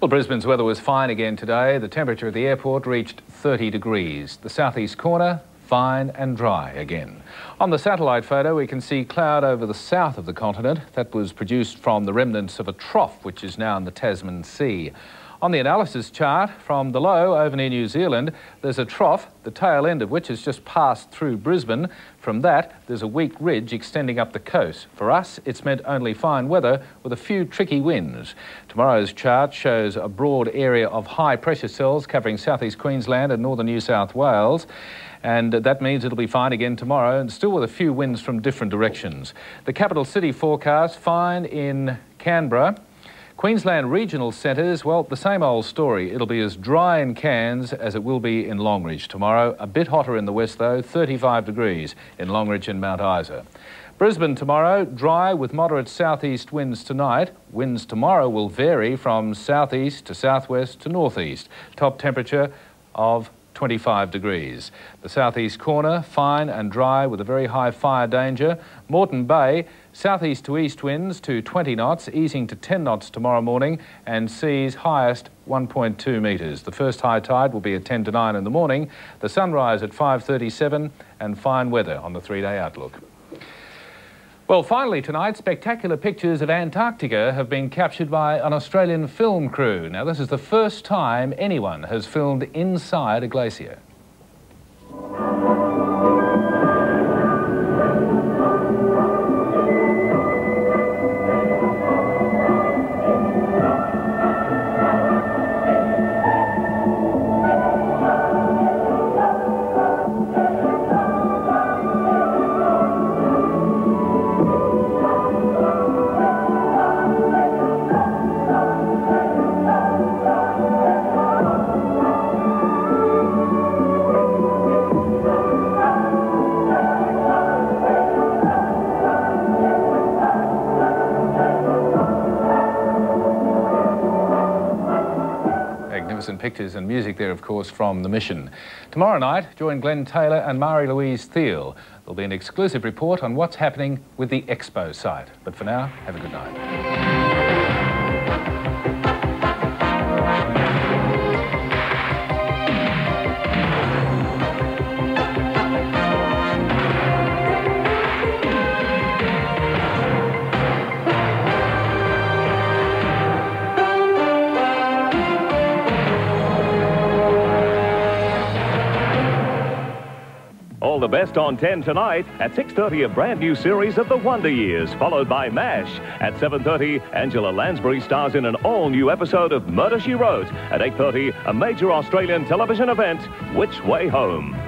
Well, Brisbane's weather was fine again today. The temperature at the airport reached 30 degrees. The southeast corner, fine and dry again. On the satellite photo, we can see cloud over the south of the continent. That was produced from the remnants of a trough, which is now in the Tasman Sea. On the analysis chart, from the low over near New Zealand, there's a trough, the tail end of which has just passed through Brisbane. From that, there's a weak ridge extending up the coast. For us, it's meant only fine weather with a few tricky winds. Tomorrow's chart shows a broad area of high pressure cells covering southeast Queensland and northern New South Wales. And that means it'll be fine again tomorrow, and still with a few winds from different directions. The capital city forecast, fine in Canberra. Queensland regional centres, well, the same old story. It'll be as dry in Cairns as it will be in Longridge tomorrow. A bit hotter in the west, though, 35 degrees in Longridge and Mount Isa. Brisbane tomorrow, dry with moderate southeast winds tonight. Winds tomorrow will vary from southeast to southwest to northeast. Top temperature of 25 degrees. The southeast corner, fine and dry with a very high fire danger. Moreton Bay, southeast to east winds to 20 knots, easing to 10 knots tomorrow morning, and seas highest 1.2 metres. The first high tide will be at 10 to 9 in the morning. The sunrise at 5:37 and fine weather on the 3-day outlook. Well, finally tonight, spectacular pictures of Antarctica have been captured by an Australian film crew. Now, this is the first time anyone has filmed inside a glacier. Magnificent pictures and music there, of course, from The Mission. Tomorrow night, join Glenn Taylor and Marie-Louise Thiel. There'll be an exclusive report on what's happening with the Expo site. But for now, have a good night. All the best on 10 tonight. At 6:30, a brand new series of The Wonder Years, followed by MASH. At 7:30, Angela Lansbury stars in an all-new episode of Murder, She Wrote. At 8:30, a major Australian television event, Which Way Home?